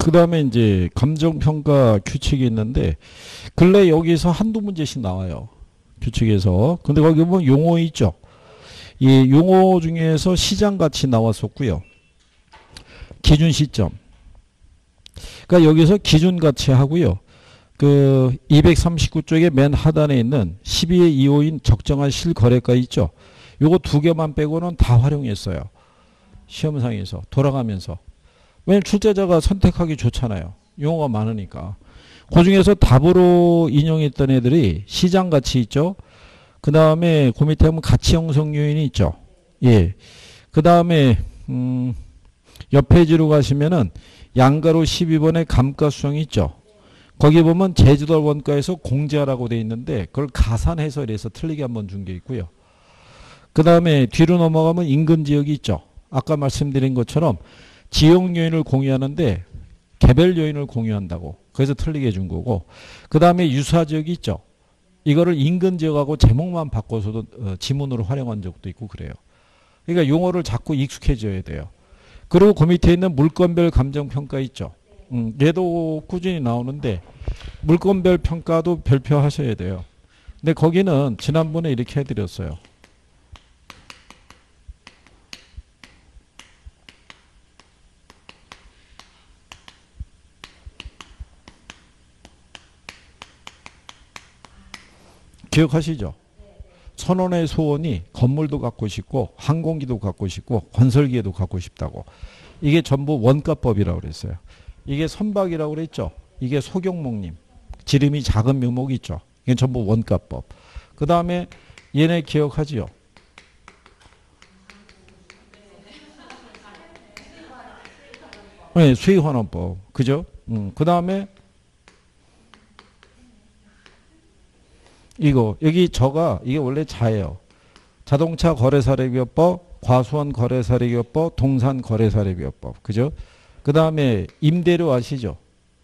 그 다음에 이제 감정평가 규칙이 있는데, 근래 여기서 한두 문제씩 나와요. 규칙에서. 근데 거기 보면 용어 있죠. 이 용어 중에서 시장가치 나왔었고요. 기준 시점. 그러니까 여기서 기준가치 하고요. 그 239쪽의 맨 하단에 있는 12의 2호인 적정한 실거래가 있죠. 요거 두 개만 빼고는 다 활용했어요. 시험상에서 돌아가면서. 왜냐면 출제자가 선택하기 좋잖아요. 용어가 많으니까. 그 중에서 답으로 인용했던 애들이 시장가치 있죠. 그 다음에 그 밑에 보면 가치 형성 요인이 있죠. 예. 그 다음에 옆 페이지로 가시면은 양가로 12번의 감가수정이 있죠. 거기 보면 제주도 원가에서 공제하라고 돼 있는데 그걸 가산 해설해서 틀리게 한번 준 게 있고요. 그 다음에 뒤로 넘어가면 인근 지역이 있죠. 아까 말씀드린 것처럼 지역 요인을 공유하는데 개별 요인을 공유한다고. 그래서 틀리게 준 거고. 그 다음에 유사 지역이 있죠. 이거를 인근 지역하고 제목만 바꿔서도 지문으로 활용한 적도 있고 그래요. 그러니까 용어를 자꾸 익숙해져야 돼요. 그리고 그 밑에 있는 물건별 감정평가 있죠. 얘도 꾸준히 나오는데 물건별 평가도 별표하셔야 돼요. 근데 거기는 지난번에 이렇게 해드렸어요. 기억하시죠? 선원의 소원이 건물도 갖고 싶고 항공기도 갖고 싶고 건설기에도 갖고 싶다고. 이게 전부 원가법이라고 그랬어요. 이게 선박이라고 그랬죠. 이게 소경목님. 지름이 작은 묘목이 있죠. 이게 전부 원가법. 그 다음에 얘네 기억하지요. 네, 수익환원법. 그죠? 그 다음에 이거 여기 저가 이게 원래 자예요. 자동차 거래사례비업법, 과수원 거래사례비업법, 동산 거래사례비업법. 그죠? 그 다음에 임대료 아시죠?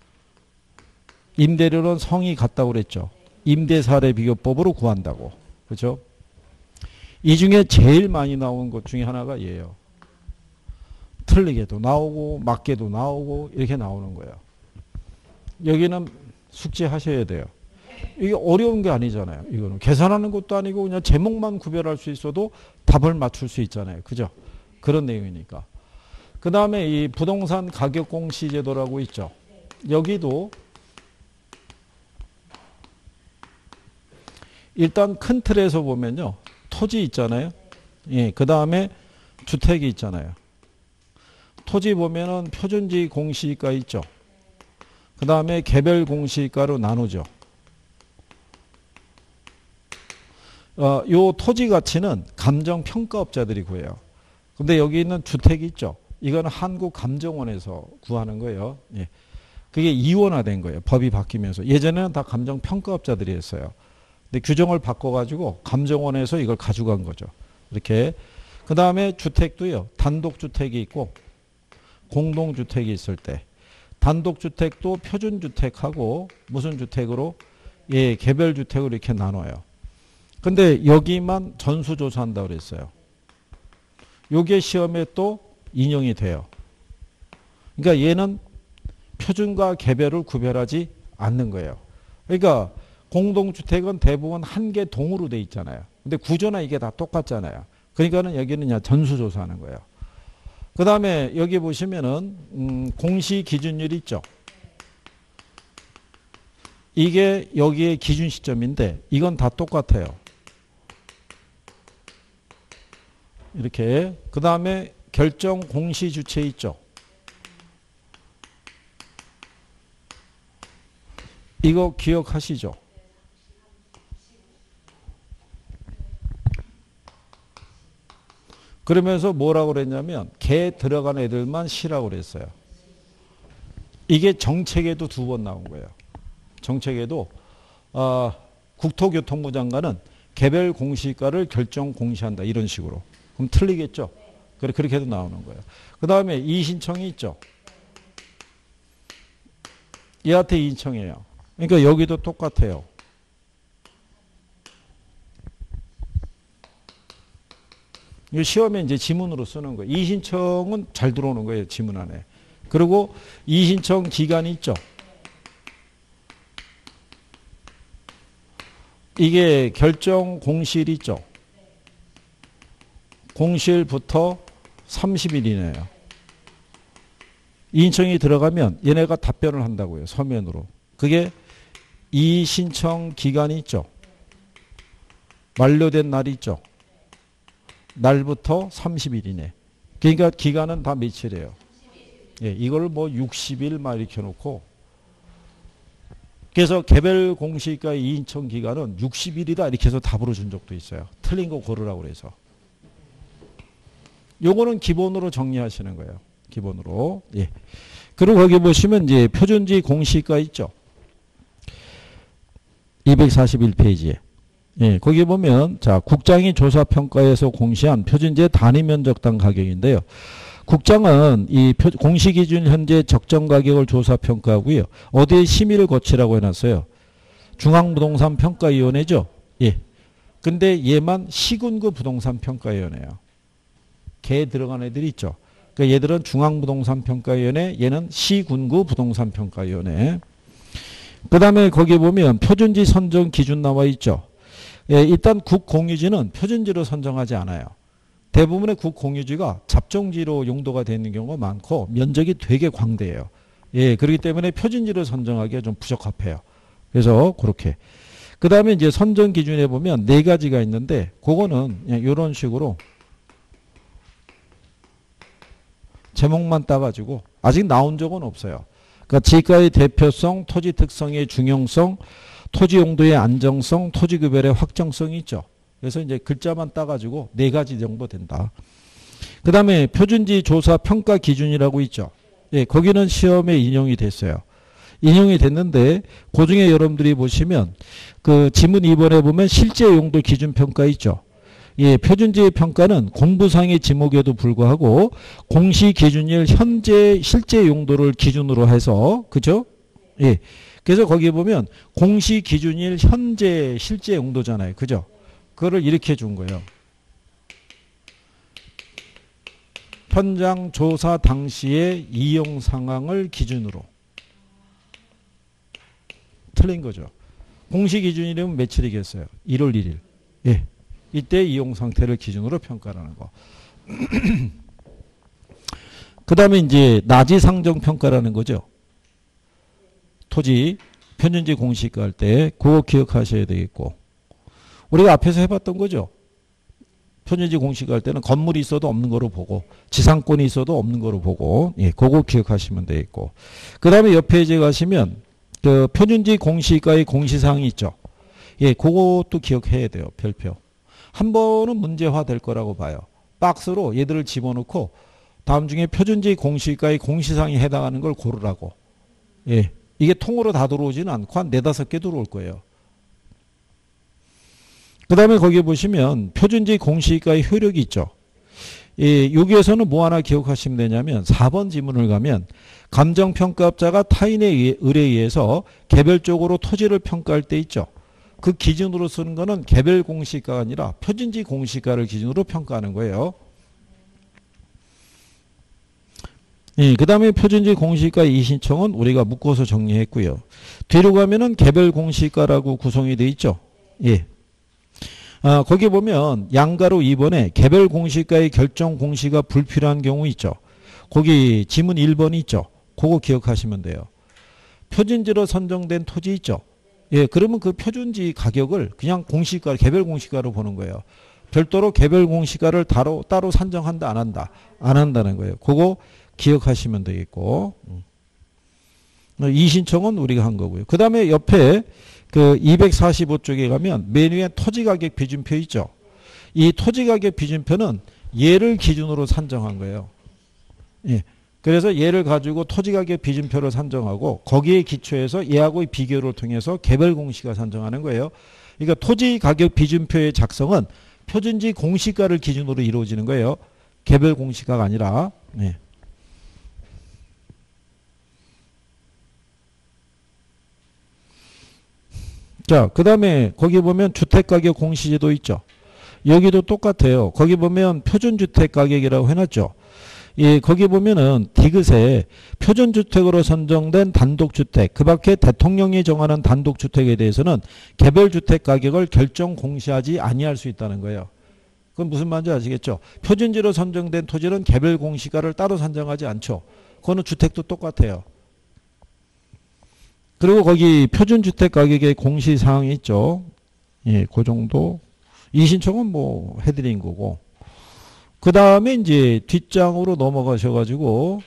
임대료는 성이 같다고 그랬죠. 임대사례비교법으로 구한다고. 그죠? 이 중에 제일 많이 나온 것 중에 하나가 얘예요. 틀리게도 나오고 맞게도 나오고 이렇게 나오는 거예요. 여기는 숙지하셔야 돼요. 이게 어려운 게 아니잖아요. 이거는 계산하는 것도 아니고 그냥 제목만 구별할 수 있어도 답을 맞출 수 있잖아요. 그죠? 그런 내용이니까. 그 다음에 이 부동산 가격 공시 제도라고 있죠. 여기도 일단 큰 틀에서 보면요. 토지 있잖아요. 예, 그 다음에 주택이 있잖아요. 토지 보면은 표준지 공시가 있죠. 그 다음에 개별 공시가로 나누죠. 요 토지 가치는 감정평가업자들이 구해요. 근데 여기 있는 주택이 있죠. 이거는 한국감정원에서 구하는 거예요. 예. 그게 이원화된 거예요. 법이 바뀌면서. 예전에는 다 감정평가업자들이 했어요. 근데 규정을 바꿔가지고 감정원에서 이걸 가져간 거죠. 이렇게. 그 다음에 주택도요. 단독주택이 있고 공동주택이 있을 때. 단독주택도 표준주택하고 무슨 주택으로? 예, 개별주택으로 이렇게 나눠요. 근데 여기만 전수조사한다고 그랬어요. 요게 시험에 또 인용이 돼요. 그러니까 얘는 표준과 개별을 구별하지 않는 거예요. 그러니까 공동주택은 대부분 한 개 동으로 돼 있잖아요. 근데 구조나 이게 다 똑같잖아요. 그러니까는 여기는 그냥 전수조사하는 거예요. 그 다음에 여기 보시면은 공시기준율 있죠. 이게 여기에 기준 시점인데 이건 다 똑같아요. 이렇게. 그 다음에 결정 공시 주체 있죠. 이거 기억하시죠? 그러면서 뭐라고 그랬냐면 개 들어간 애들만 시라고 그랬어요. 이게 정책에도 두 번 나온 거예요. 정책에도 국토교통부 장관은 개별 공시가를 결정 공시한다. 이런 식으로. 그럼 틀리겠죠? 그렇게 해도 나오는 거예요. 그 다음에 이의신청이 있죠. 얘한테 이의신청이에요. 그러니까 여기도 똑같아요. 이 시험에 이제 지문으로 쓰는 거예요. 이의신청은 잘 들어오는 거예요. 지문 안에. 그리고 이의신청 기간이 있죠. 이게 결정 공실이 있죠. 공실부터 30일 이내예요. 이의신청이 들어가면 얘네가 답변을 한다고요. 서면으로. 그게 이의신청 기간이 있죠. 만료된 날이 있죠. 날부터 30일 이내. 그러니까 기간은 다 며칠이에요. 예, 이걸 뭐 60일 막 이렇게 놓고. 그래서 개별 공시가 이의신청 기간은 60일이다 이렇게 해서 답으로 준 적도 있어요. 틀린 거 고르라고 그래서. 요거는 기본으로 정리하시는 거예요. 기본으로. 예. 그리고 거기 보시면 이제 표준지 공시가 있죠. 241페이지에. 예, 거기 보면 자, 국장이 조사평가에서 공시한 표준지의 단위 면적당 가격인데요. 국장은 이 공시 기준 현재 적정 가격을 조사평가하고요. 어디에 심의를 거치라고 해놨어요. 중앙부동산 평가위원회죠. 예. 근데 얘만 시군구 부동산 평가위원회예요. 걔 들어간 애들이 있죠. 그러니까 얘들은 중앙부동산 평가위원회, 얘는 시군구 부동산 평가위원회. 그 다음에 거기 보면 표준지 선정 기준 나와 있죠. 예, 일단 국공유지는 표준지로 선정하지 않아요. 대부분의 국공유지가 잡종지로 용도가 되는 경우가 많고 면적이 되게 광대해요. 예, 그렇기 때문에 표준지로 선정하기가 좀 부적합해요. 그래서 그렇게. 그 다음에 이제 선정 기준에 보면 네 가지가 있는데 그거는 이런 식으로 제목만 따가지고 아직 나온 적은 없어요. 그러니까 지가의 대표성, 토지 특성의 중용성, 토지 용도의 안정성, 토지 구별의 확정성이 있죠. 그래서 이제 글자만 따가지고 네 가지 정도 된다. 그 다음에 표준지 조사 평가 기준이라고 있죠. 예, 거기는 시험에 인용이 됐어요. 인용이 됐는데 그 중에 여러분들이 보시면 그 지문 2번에 보면 실제 용도 기준 평가 있죠. 예, 표준지의 평가는 공부상의 지목에도 불구하고 공시 기준일 현재 실제 용도를 기준으로 해서 그죠? 예. 그래서 거기에 보면 공시 기준일 현재 실제 용도잖아요. 그죠? 그거를 이렇게 준 거예요. 현장 조사 당시의 이용 상황을 기준으로. 틀린 거죠. 공시 기준이면 며칠이겠어요? 1월 1일. 예. 이때 이용 상태를 기준으로 평가라는 거. 그 다음에 이제 나지 상정 평가라는 거죠. 토지 표준지 공시가 할 때 그거 기억하셔야 되겠고. 우리가 앞에서 해봤던 거죠. 표준지 공시가 할 때는 건물이 있어도 없는 거로 보고 지상권이 있어도 없는 거로 보고 예, 그거 기억하시면 되겠고. 그 다음에 옆 페이지에 가시면 그 표준지 공시가의 공시사항이 있죠. 예, 그것도 기억해야 돼요. 별표. 한 번은 문제화 될 거라고 봐요. 박스로 얘들을 집어넣고 다음 중에 표준지 공시가의 공시사항에 해당하는 걸 고르라고. 예. 이게 통으로 다 들어오지는 않고 한 4-5개 들어올 거예요. 그 다음에 거기 보시면 표준지 공시가의 효력이 있죠. 예, 여기에서는 뭐 하나 기억하시면 되냐면 4번 지문을 가면 감정평가업자가 타인의 의뢰에 의해서 개별적으로 토지를 평가할 때 있죠. 그 기준으로 쓰는 거는 개별 공시가가 아니라 표준지 공시가를 기준으로 평가하는 거예요. 예, 그 다음에 표준지 공시가 이의신청은 우리가 묶어서 정리했고요. 뒤로 가면은 개별 공시가라고 구성이 되어 있죠. 예. 아, 거기 보면 양가로 2번에 개별 공시가의 결정 공시가 불필요한 경우 있죠. 거기 지문 1번 있죠. 그거 기억하시면 돼요. 표준지로 선정된 토지 있죠. 예, 그러면 그 표준지 가격을 그냥 공시가, 개별 공시가로 보는 거예요. 별도로 개별 공시가를 따로 산정한다, 안 한다? 안 한다는 거예요. 그거 기억하시면 되겠고. 이의신청은 우리가 한 거고요. 그 다음에 옆에 그 245쪽에 가면 맨 위에 토지가격 비준표 있죠. 이 토지가격 비준표는 얘를 기준으로 산정한 거예요. 예. 그래서 얘를 가지고 토지가격 비준표를 산정하고 거기에 기초해서 얘하고의 비교를 통해서 개별 공시가 산정하는 거예요. 그러니까 토지가격 비준표의 작성은 표준지 공시가를 기준으로 이루어지는 거예요. 개별 공시가가 아니라. 예. 자, 그 다음에 거기 보면 주택가격 공시제도 있죠. 여기도 똑같아요. 거기 보면 표준주택가격이라고 해놨죠. 예, 거기 보면은 디귿에 표준주택으로 선정된 단독주택, 그 밖에 대통령이 정하는 단독주택에 대해서는 개별주택 가격을 결정 공시하지 아니할 수 있다는 거예요. 그건 무슨 말인지 아시겠죠? 표준지로 선정된 토지는 개별 공시가를 따로 산정하지 않죠. 그거는 주택도 똑같아요. 그리고 거기 표준주택 가격의 공시사항이 있죠. 예, 그 정도. 이신청은 뭐 해드린 거고. 그 다음에 이제 뒷장으로 넘어가셔가지고,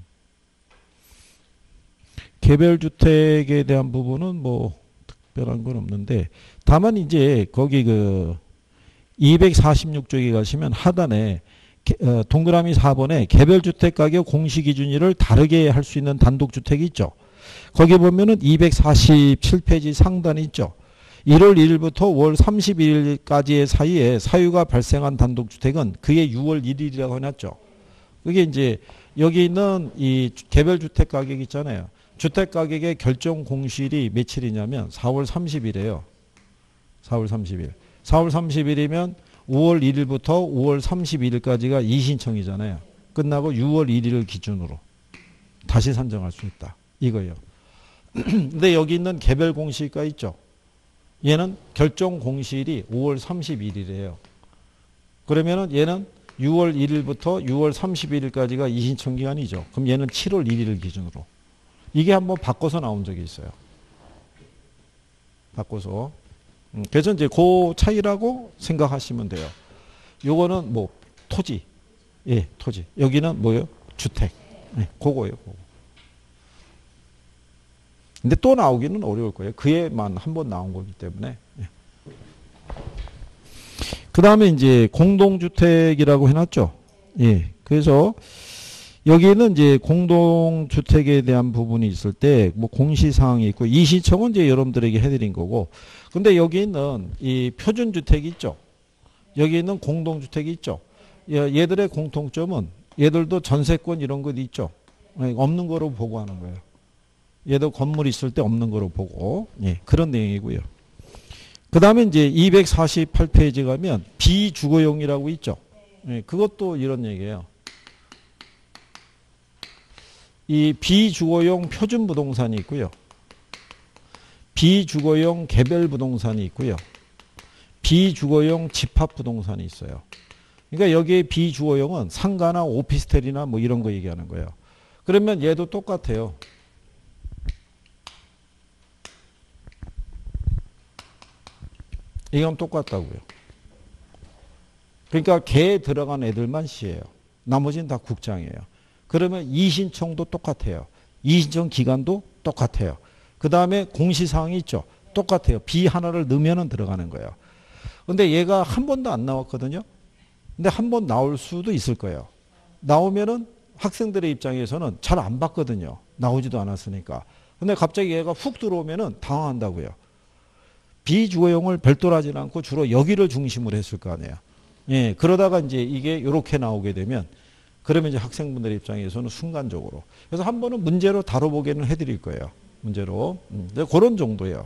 개별주택에 대한 부분은 뭐 특별한 건 없는데, 다만 이제 거기 그 246쪽에 가시면 하단에 동그라미 4번에 개별주택 가격 공시기준일을 다르게 할 수 있는 단독주택이 있죠. 거기 보면은 247페이지 상단이 있죠. 1월 1일부터 5월 31일까지의 사이에 사유가 발생한 단독주택은 그게 6월 1일이라고 해놨죠. 그게 이제 여기 있는 이 개별주택 가격 있잖아요. 주택 가격의 결정 공시일이 며칠이냐면 4월 30일이에요. 4월 30일. 4월 30일이면 5월 1일부터 5월 31일까지가 이신청이잖아요. 끝나고 6월 1일을 기준으로 다시 산정할 수 있다. 이거예요. 근데 여기 있는 개별 공시가 있죠. 얘는 결정 공시일이 5월 31일이에요. 그러면은 얘는 6월 1일부터 6월 31일까지가 이신청 기간이죠. 그럼 얘는 7월 1일을 기준으로. 이게 한번 바꿔서 나온 적이 있어요. 바꿔서. 그래서 이제 그 차이라고 생각하시면 돼요. 요거는 뭐 토지. 예, 토지. 여기는 뭐예요? 주택. 예, 그거예요. 그거. 근데 또 나오기는 어려울 거예요. 그에만 한 번 나온 거기 때문에. 예. 그 다음에 이제 공동주택이라고 해놨죠. 예. 그래서 여기는 이제 공동주택에 대한 부분이 있을 때 뭐 공시사항이 있고 이신청은 이제 여러분들에게 해드린 거고. 근데 여기 있는 이 표준주택이 있죠. 여기 있는 공동주택이 있죠. 얘들의 공통점은 얘들도 전세권 이런 것 있죠. 없는 거로 보고 하는 거예요. 얘도 건물 있을 때 없는 거로 보고. 예, 그런 내용이고요. 그 다음에 이제 248페이지 가면 비주거용이라고 있죠. 예, 그것도 이런 얘기예요. 이 비주거용 표준부동산이 있고요. 비주거용 개별부동산이 있고요. 비주거용 집합부동산이 있어요. 그러니까 여기에 비주거용은 상가나 오피스텔이나 뭐 이런 거 얘기하는 거예요. 그러면 얘도 똑같아요. 이건 똑같다고요. 그러니까 개에 들어간 애들만 시예요. 나머지는 다 국장이에요. 그러면 이신청도 똑같아요. 이신청 기간도 똑같아요. 그 다음에 공시사항이 있죠. 똑같아요. 비 하나를 넣으면 들어가는 거예요. 근데 얘가 한 번도 안 나왔거든요. 근데 한 번 나올 수도 있을 거예요. 나오면은 학생들의 입장에서는 잘 안 봤거든요. 나오지도 않았으니까. 근데 갑자기 얘가 훅 들어오면은 당황한다고요. 비주거용을 별도로 하진 않고 주로 여기를 중심으로 했을 거 아니에요. 예, 그러다가 이제 이게 이렇게 나오게 되면 그러면 이제 학생분들 입장에서는 순간적으로. 그래서 한 번은 문제로 다뤄보게는 해드릴 거예요. 문제로. 그런 정도예요.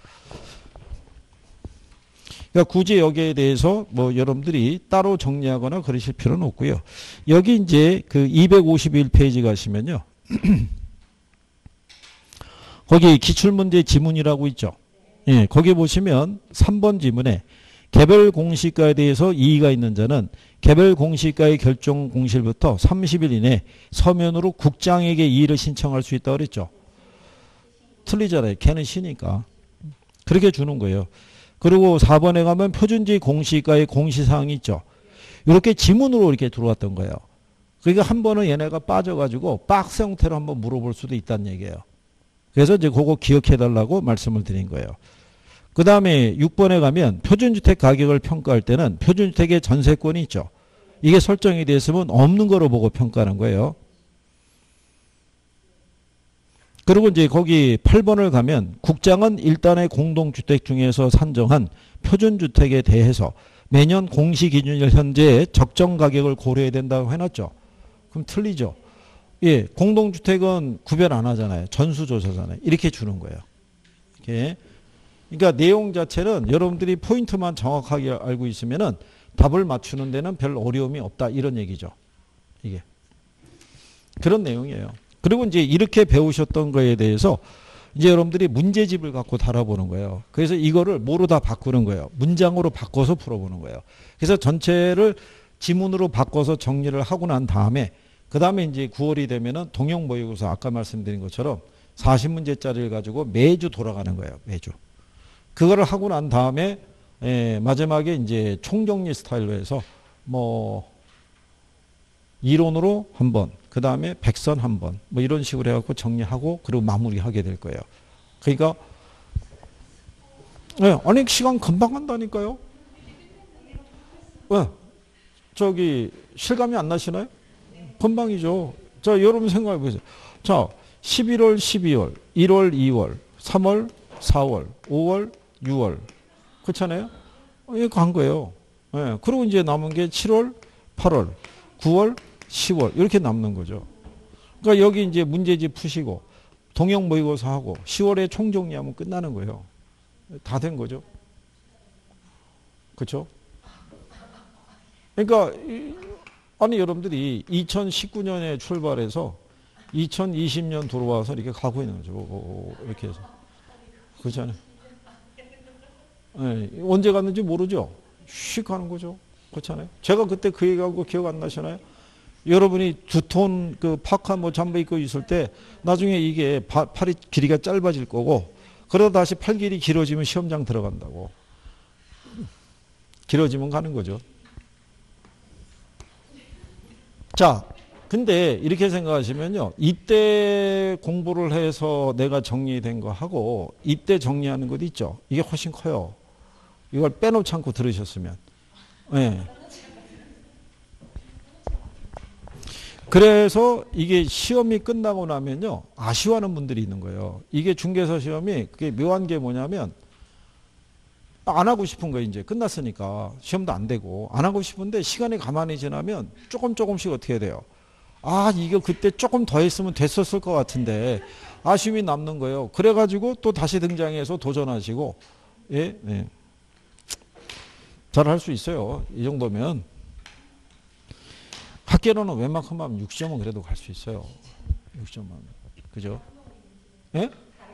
그러니까 굳이 여기에 대해서 뭐 여러분들이 따로 정리하거나 그러실 필요는 없고요. 여기 이제 그 251페이지 가시면요. 거기 기출문제 지문이라고 있죠. 예, 거기 보시면 3번 지문에 개별 공시가에 대해서 이의가 있는 자는 개별 공시가의 결정 공시일부터 30일 이내 서면으로 국장에게 이의를 신청할 수 있다고 그랬죠. 틀리잖아요. 걔는 시니까. 그렇게 주는 거예요. 그리고 4번에 가면 표준지 공시가의 공시사항이 있죠. 이렇게 지문으로 이렇게 들어왔던 거예요. 그러니까 한 번은 얘네가 빠져가지고 박스 형태로 한번 물어볼 수도 있다는 얘기예요. 그래서 이제 그거 기억해달라고 말씀을 드린 거예요. 그 다음에 6번에 가면 표준주택 가격을 평가할 때는 표준주택의 전세권이 있죠. 이게 설정이 됐으면 없는 거로 보고 평가하는 거예요. 그리고 이제 거기 8번을 가면 국장은 일단의 공동주택 중에서 산정한 표준주택에 대해서 매년 공시기준일 현재의 적정 가격을 고려해야 된다고 해놨죠. 그럼 틀리죠. 예, 공동주택은 구별 안 하잖아요. 전수조사잖아요. 이렇게 주는 거예요. 이렇게. 그러니까 내용 자체는 여러분들이 포인트만 정확하게 알고 있으면은 답을 맞추는 데는 별 어려움이 없다. 이런 얘기죠. 이게. 그런 내용이에요. 그리고 이제 이렇게 배우셨던 거에 대해서 이제 여러분들이 문제집을 갖고 달아보는 거예요. 그래서 이거를 뭐로 다 바꾸는 거예요. 문장으로 바꿔서 풀어보는 거예요. 그래서 전체를 지문으로 바꿔서 정리를 하고 난 다음에 그 다음에 이제 9월이 되면은 동형 모의고사 아까 말씀드린 것처럼 40문제짜리를 가지고 매주 돌아가는 거예요. 매주. 그거를 하고 난 다음에 마지막에 이제 총정리 스타일로 해서 뭐 이론으로 한 번, 그 다음에 백선 한 번, 뭐 이런 식으로 해갖고 정리하고 그리고 마무리하게 될 거예요. 그러니까 아니 시간 금방 간다니까요. 왜? 저기 실감이 안 나시나요? 금방이죠. 자, 여러분 생각해 보세요. 자, 11월, 12월, 1월, 2월, 3월, 4월, 5월, 6월. 그렇잖아요? 이거 간 거예요. 예. 그리고 이제 남은 게 7월, 8월, 9월, 10월. 이렇게 남는 거죠. 그러니까 여기 이제 문제집 푸시고, 동형 모의고사 하고, 10월에 총정리하면 끝나는 거예요. 다 된 거죠. 그렇죠? 그러니까, 아니, 여러분들이 2019년에 출발해서 2020년 들어와서 이렇게 가고 있는 거죠. 이렇게 해서. 그렇잖아요. 네, 언제 갔는지 모르죠. 휙 가는 거죠. 그렇잖아요. 제가 그때 그 얘기한 거 기억 안 나시나요? 여러분이 두톤 그 파카 뭐 잠바 입고 있을 때 나중에 이게 팔이 길이가 짧아질 거고 그러다 다시 팔 길이 길어지면 시험장 들어간다고. 길어지면 가는 거죠. 자, 근데 이렇게 생각하시면요. 이때 공부를 해서 내가 정리된 거 하고 이때 정리하는 것 있죠. 이게 훨씬 커요. 이걸 빼놓지 않고 들으셨으면. 네. 그래서 이게 시험이 끝나고 나면요. 아쉬워하는 분들이 있는 거예요. 이게 중개사 시험이 그게 묘한 게 뭐냐면 안 하고 싶은 거 이제 끝났으니까 시험도 안 되고 안 하고 싶은데 시간이 가만히 지나면 조금씩 어떻게 돼요? 아, 이거 그때 조금 더 했으면 됐었을 것 같은데 아쉬움이 남는 거예요. 그래가지고 또 다시 등장해서 도전하시고 예, 네. 잘 할 수 있어요. 이 정도면 학계로는 웬만큼 하면 60점은 그래도 갈 수 있어요. 60점은 그죠? 예?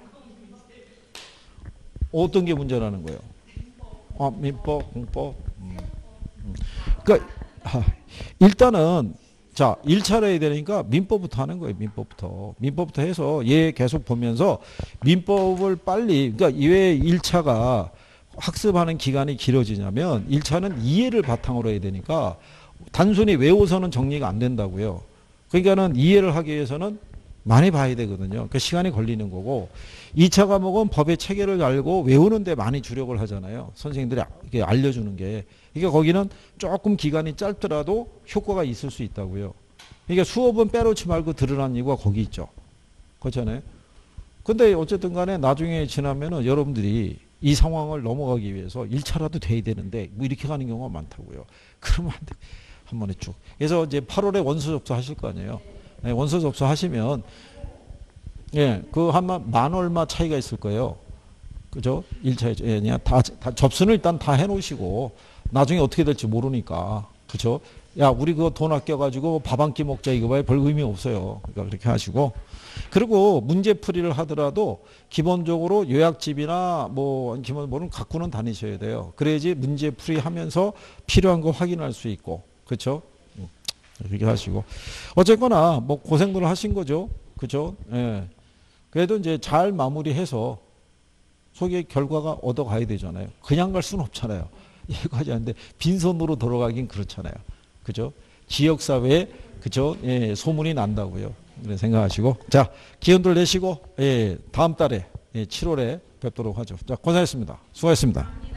어떤 게 문제라는 거예요? 아, 민법, 공법. 그러니까 일단은 자, 1차로 해야 되니까 민법부터 하는 거예요. 민법부터 해서 얘 계속 보면서 민법을 빨리 그러니까 왜 1차가 학습하는 기간이 길어지냐면 1차는 이해를 바탕으로 해야 되니까 단순히 외워서는 정리가 안 된다고요. 그러니까는 이해를 하기 위해서는 많이 봐야 되거든요. 그 시간이 걸리는 거고 2차 과목은 법의 체계를 알고 외우는 데 많이 주력을 하잖아요. 선생님들이 이렇게 알려주는 게. 그러니까 거기는 조금 기간이 짧더라도 효과가 있을 수 있다고요. 그러니까 수업은 빼놓지 말고 들으라는 이유가 거기 있죠. 그렇잖아요. 근데 어쨌든 간에 나중에 지나면은 여러분들이 이 상황을 넘어가기 위해서 1차라도 돼야 되는데 뭐 이렇게 가는 경우가 많다고요. 그러면 안 돼. 한 번에 쭉. 그래서 이제 8월에 원서 접수 하실 거 아니에요. 네, 원서 접수 하시면 예, 그 한 만 얼마 차이가 있을 거예요. 그죠? 1차에 예, 그냥 다 접수는 일단 다 해놓으시고 나중에 어떻게 될지 모르니까 그죠? 야, 우리 그거 돈 아껴가지고 밥 한 끼 먹자 이거 봐요. 별 의미 없어요. 그러니까 그렇게 하시고 그리고 문제풀이를 하더라도 기본적으로 요약집이나 뭐 기본 뭐는 갖고는 다니셔야 돼요. 그래야지 문제풀이 하면서 필요한 거 확인할 수 있고 그렇죠? 그렇게 하시고 어쨌거나 뭐 고생들 하신 거죠. 그죠? 예. 그래도 이제 잘 마무리해서 속의 결과가 얻어가야 되잖아요. 그냥 갈 수는 없잖아요. 여기까지 하는데 빈손으로 돌아가긴 그렇잖아요. 그죠? 지역사회에 그죠? 예, 소문이 난다고요. 그래 생각하시고 자 기운들 내시고 예, 다음 달에 예, 7월에 뵙도록 하죠. 자 고생했습니다. 수고하셨습니다.